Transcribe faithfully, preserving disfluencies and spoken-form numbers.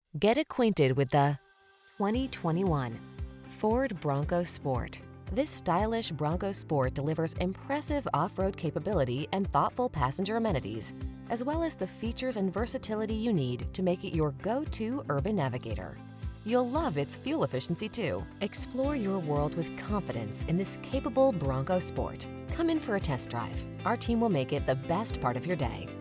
Get acquainted with the twenty twenty-one Ford Bronco Sport. This stylish Bronco Sport delivers impressive off-road capability and thoughtful passenger amenities, as well as the features and versatility you need to make it your go-to urban navigator. You'll love its fuel efficiency too. Explore your world with confidence in this capable Bronco Sport. Come in for a test drive. Our team will make it the best part of your day.